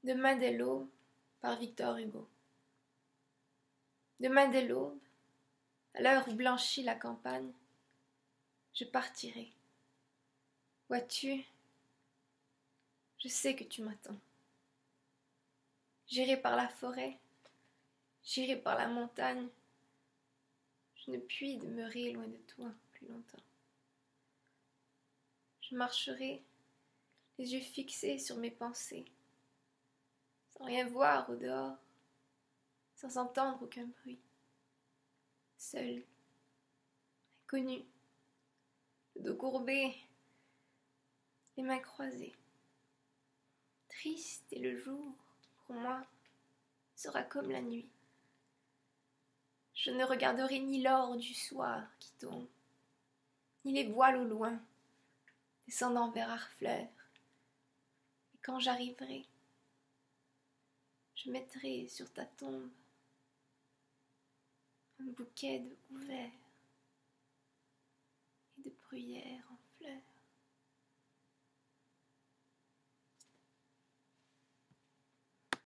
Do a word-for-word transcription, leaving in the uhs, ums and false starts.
Demain dès l'aube, par Victor Hugo. Demain dès l'aube, à l'heure où blanchit la campagne, je partirai. Vois-tu, je sais que tu m'attends. J'irai par la forêt, j'irai par la montagne. Je ne puis demeurer loin de toi plus longtemps. Je marcherai, les yeux fixés sur mes pensées, sans rien voir au dehors, sans entendre aucun bruit. Seul, inconnu, le dos courbé, les mains croisées. Triste et le jour, pour moi, sera comme la nuit. Je ne regarderai ni l'or du soir qui tombe, ni les voiles au loin, descendant vers Harfleur. Et quand j'arriverai, je mettrai sur ta tombe un bouquet de houverts et de bruyères en